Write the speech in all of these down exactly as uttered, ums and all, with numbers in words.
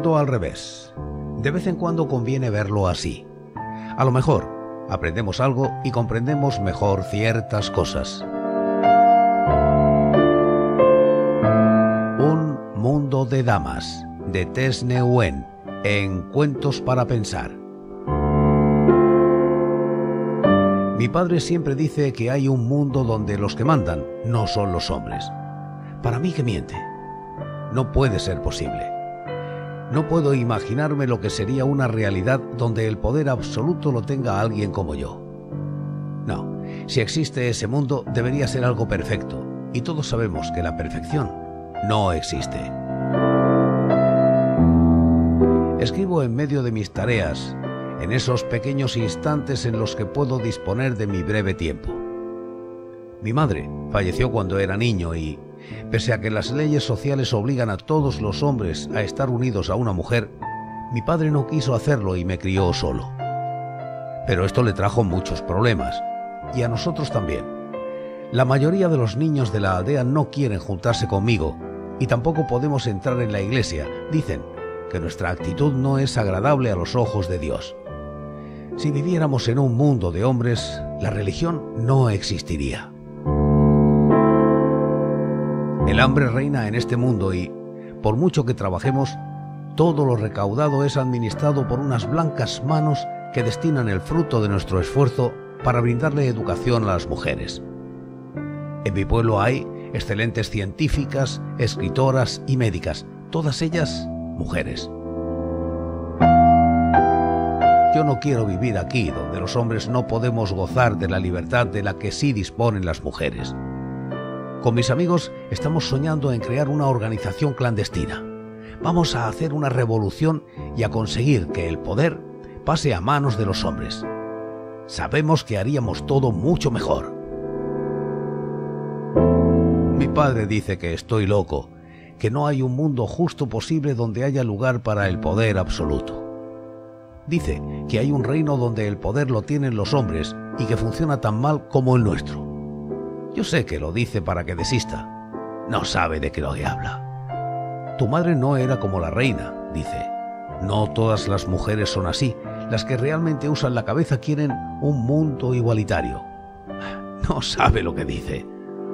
mundo al revés. De vez en cuando conviene verlo así. A lo mejor aprendemos algo y comprendemos mejor ciertas cosas. Un mundo de damas, de Tess Neuen, en Cuentos para Pensar. Mi padre siempre dice que hay un mundo donde los que mandan no son los hombres. Para mí que miente. No puede ser posible. No puedo imaginarme lo que sería una realidad donde el poder absoluto lo tenga alguien como yo. No, si existe ese mundo debería ser algo perfecto, y todos sabemos que la perfección no existe. Escribo en medio de mis tareas, en esos pequeños instantes en los que puedo disponer de mi breve tiempo. Mi madre falleció cuando era niño y, pese a que las leyes sociales obligan a todos los hombres a estar unidos a una mujer, mi padre no quiso hacerlo y me crió solo. Pero esto le trajo muchos problemas, y a nosotros también. La mayoría de los niños de la aldea no quieren juntarse conmigo, y tampoco podemos entrar en la iglesia. Dicen que nuestra actitud no es agradable a los ojos de Dios. Si viviéramos en un mundo de hombres, la religión no existiría. El hambre reina en este mundo y, por mucho que trabajemos, todo lo recaudado es administrado por unas blancas manos que destinan el fruto de nuestro esfuerzo para brindarle educación a las mujeres. En mi pueblo hay excelentes científicas, escritoras y médicas, todas ellas mujeres. Yo no quiero vivir aquí, donde los hombres no podemos gozar de la libertad de la que sí disponen las mujeres. Con mis amigos estamos soñando en crear una organización clandestina. Vamos a hacer una revolución y a conseguir que el poder pase a manos de los hombres. Sabemos que haríamos todo mucho mejor. Mi padre dice que estoy loco, que no hay un mundo justo posible donde haya lugar para el poder absoluto. Dice que hay un reino donde el poder lo tienen los hombres y que funciona tan mal como el nuestro. Yo sé que lo dice para que desista. No sabe de qué lo que habla. Tu madre no era como la reina, dice. No todas las mujeres son así. Las que realmente usan la cabeza quieren un mundo igualitario. No sabe lo que dice.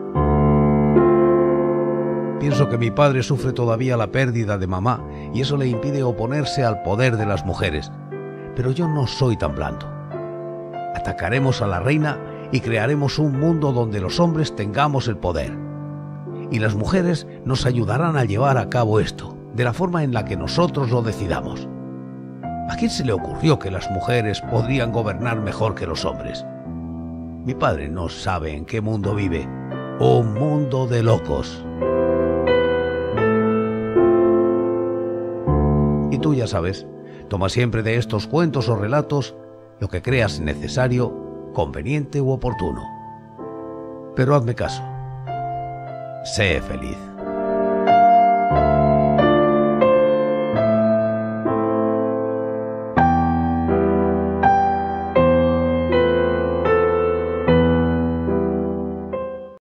Pienso que mi padre sufre todavía la pérdida de mamá y eso le impide oponerse al poder de las mujeres. Pero yo no soy tan blando. Atacaremos a la reina y crearemos un mundo donde los hombres tengamos el poder. Y las mujeres nos ayudarán a llevar a cabo esto, de la forma en la que nosotros lo decidamos. ¿A quién se le ocurrió que las mujeres podrían gobernar mejor que los hombres? Mi padre no sabe en qué mundo vive. Un mundo de locos. Y tú ya sabes, toma siempre de estos cuentos o relatos lo que creas necesario, conveniente u oportuno. Pero hazme caso. Sé feliz.